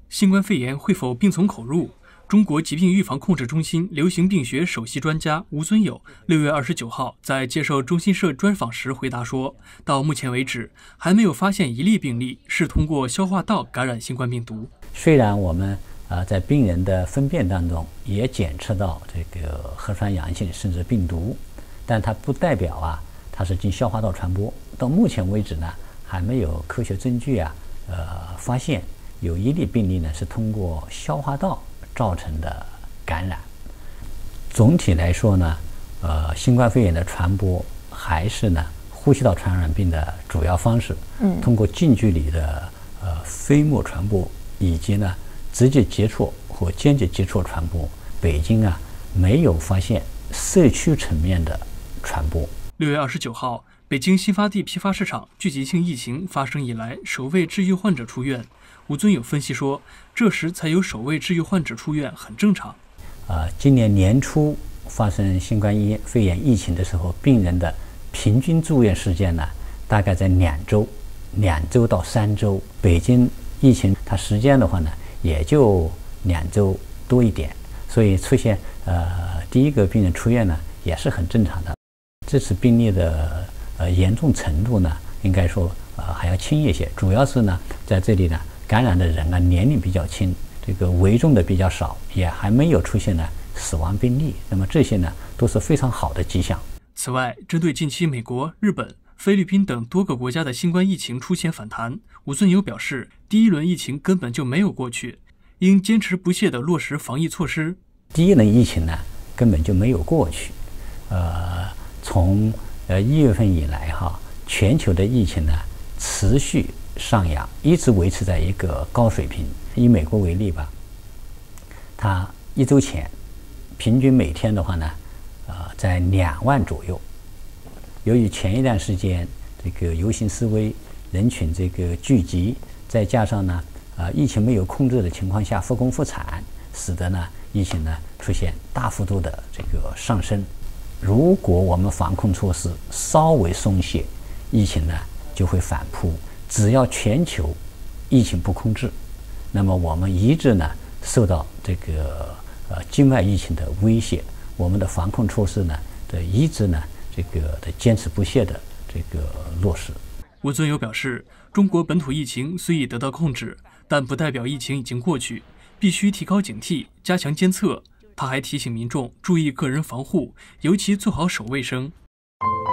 新冠肺炎会否病从口入？中国疾病预防控制中心流行病学首席专家吴尊友6月29号在接受中新社专访时回答说，到目前为止，还没有发现一例病例是通过消化道感染新冠病毒。 虽然我们在病人的粪便当中也检测到这个核酸阳性甚至病毒，但它不代表它是经消化道传播。到目前为止呢，还没有科学证据发现有一例病例呢是通过消化道造成的感染。总体来说呢，新冠肺炎的传播还是呢呼吸道传染病的主要方式，通过近距离的飞沫传播，以及呢直接接触或间接接触传播。北京没有发现社区层面的传播。 6月29号，北京新发地批发市场聚集性疫情发生以来首位治愈患者出院。吴尊友分析说，这时才有首位治愈患者出院很正常。 今年年初发生新冠肺炎疫情的时候，病人的平均住院时间呢，大概在2周到3周。北京疫情它时间的话呢，也就2周多一点，所以出现第一个病人出院呢，也是很正常的。这次病例的严重程度呢，应该说还要轻一些，主要是呢在这里呢感染的人年龄比较轻，这个危重的比较少，也还没有出现死亡病例。那么这些呢都是非常好的迹象。 此外，针对近期美国、日本、菲律宾等多个国家的新冠疫情出现反弹，吴尊友表示，第一轮疫情根本就没有过去，应坚持不懈地落实防疫措施。 第一轮疫情呢根本就没有过去，从1月份以来全球的疫情呢持续上扬，一直维持在一个高水平。以美国为例吧，它1周前平均每天的话呢，在2万左右。由于前一段时间这个游行示威、人群这个聚集，再加上呢，疫情没有控制的情况下复工复产，使得呢疫情呢出现大幅度的这个上升。如果我们防控措施稍微松懈，疫情呢就会反扑。只要全球疫情不控制，那么我们一直呢受到这个境外疫情的威胁，我们的防控措施呢一直呢这个的坚持不懈的这个落实。 吴尊友表示，中国本土疫情虽已得到控制，但不代表疫情已经过去，必须提高警惕，加强监测。他还提醒民众注意个人防护，尤其做好手卫生。